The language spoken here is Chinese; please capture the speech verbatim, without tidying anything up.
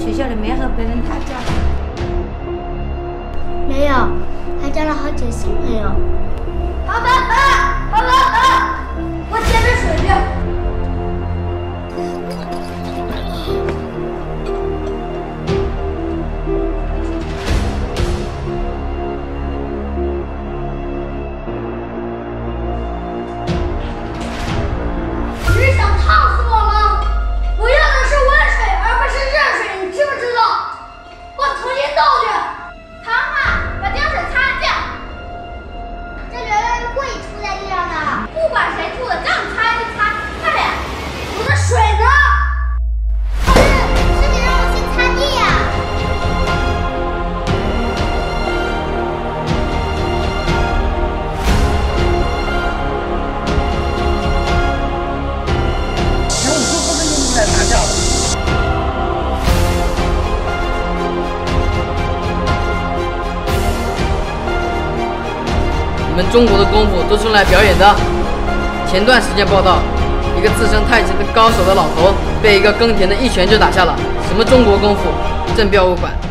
学校里面和别人打架？ 没有，还交了好几个新朋友。 好了好了好了好了，我接着水去。你是想烫死我吗？我要的是温水，而不是热水，你知不知道？我重新倒去。 汤啊，把吊水擦掉。这流量故意出在地上的，不管谁吐的，让你擦就擦，快点！ 我的水呢？ 老师，是你让我先擦地呀。 十五分钟就出来打架了。 你们中国的功夫都是用来表演的。前段时间报道，一个自称太极的高手的老头被一个耕田的一拳就打下了。什么中国功夫，正标物馆。